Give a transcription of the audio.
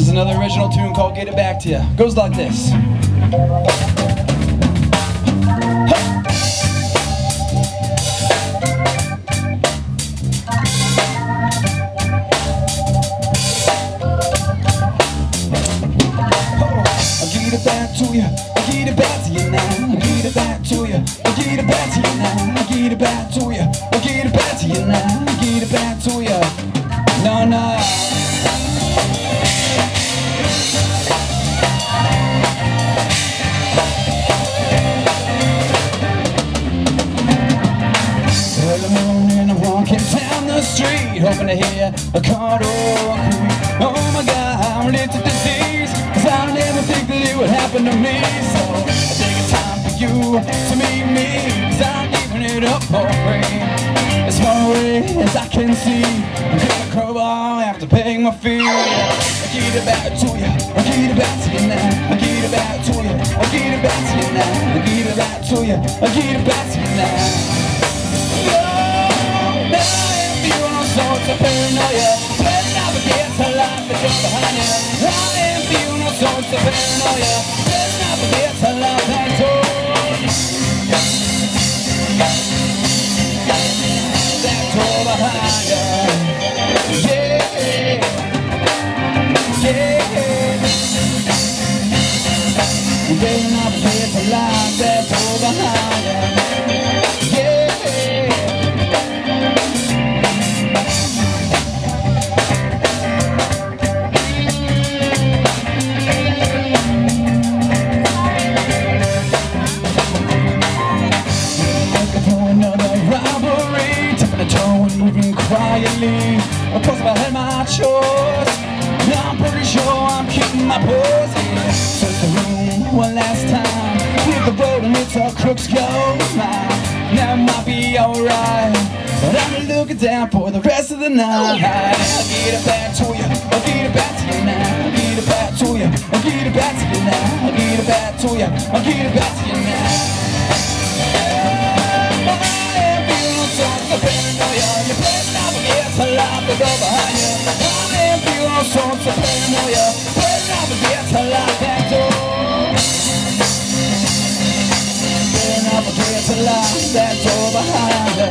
Another original tune called Get It Back to Ya. Goes like this. I'll get it back to ya. I'll get it back to you now. I'll get it back to ya. I'll get it back to you now. I'll get it back to ya. I'll get it back to you now. I'll get it back to ya. No, no. Street, hoping to hear a car door creak. Oh my God, I'm lit to disease, 'cause I never think that it would happen to me. So I think it's time for you to meet me, 'cause I'm giving it up for free. As far away as I can see, I'm gonna crowbar, I have to pay my fee. I get it back to you, I get it back to you now. I get it back to you, I get it back to you now. I get it back to you, I get it back to you now. Sorts of paranoia, but never get to life that you're behind you. I am feeling all sorts of paranoia, but never get to life that door behind you. Yeah, yeah. They'll never get to life that door behind you. Quietly, of course if I had my choice, now I'm pretty sure I'm keeping my pose here. Search the room one last time, hit the road and it's all crooks go mine. Now it might be alright, but I'm looking down for the rest of the night. I'll get it back to you, I'll get it back to you now. I'll get it back to you, I'll get it back to you now. I'll get it back to you, I'll get it back to you now. Life to go behind you. I am feeling all sorts of paranoia, but never get to lock that door. But never get to lock that door behind you.